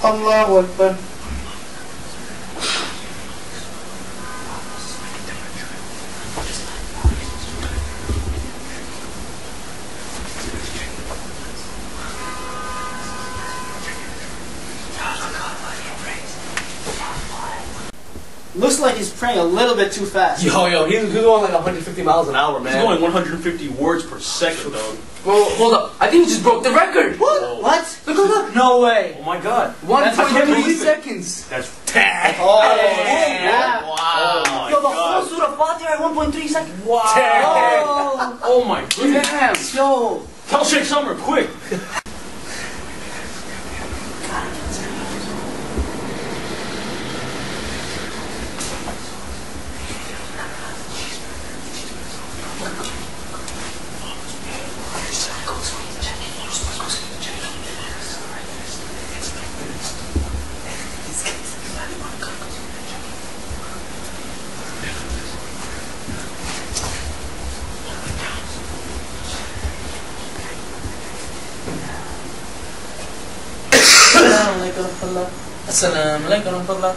Allahu Akbar. Looks like he's praying a little bit too fast. Yo, he's going like 150 miles an hour, man. He's going 150 words per second, dog. Bro, hold up. I think he just broke the record. What? Whoa. What? Look. No way. Oh my god. 1.3 seconds. That's 10. Oh, yeah. Wow. Oh Yo, the my whole god. Surah al-Faatihah at 1.3 seconds. Wow. Oh. Oh my goodness. Damn. Yo. Tell Sheikh Summer, quick. Assalamu alaikum warahmatullah.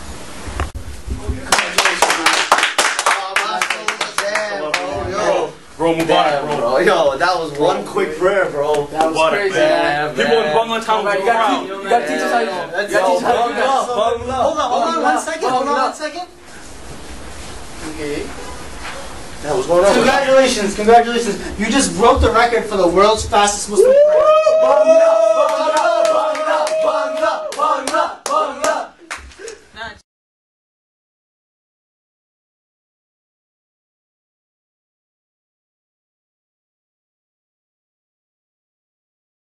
Bro, Mubarak, bro. Yo, that was one quick prayer, bro. That was Mubarak, crazy, man. man. People in Bangladesh were You proud. gotta teach us how you do it. You gotta teach us how you do it. Hold on 1 second. Hold on 1 second. Okay. Yeah, what's going on? Congratulations. You just broke the record for the world's fastest Muslim prayer.